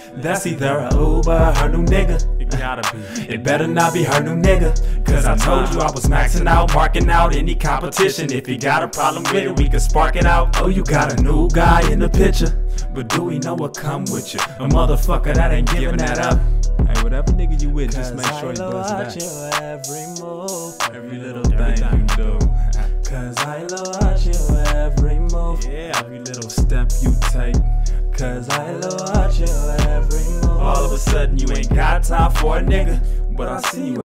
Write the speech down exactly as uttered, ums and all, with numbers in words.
That's either a Uber or her new nigga. It gotta be. It better not be her new nigga. Cause I told you I was maxing out, marking out any competition. If you got a problem with it, we can spark it out. Oh, you got a new guy in the picture, but do we know what come with you? A motherfucker that ain't giving that up. Hey, whatever nigga you with, just make sure you buzz watch that. your every move, Every little thing you do. Cause I watch your every move, Yeah, every little step you take. Cause I watch your every move. All of a sudden you ain't got time for a nigga, but I see you.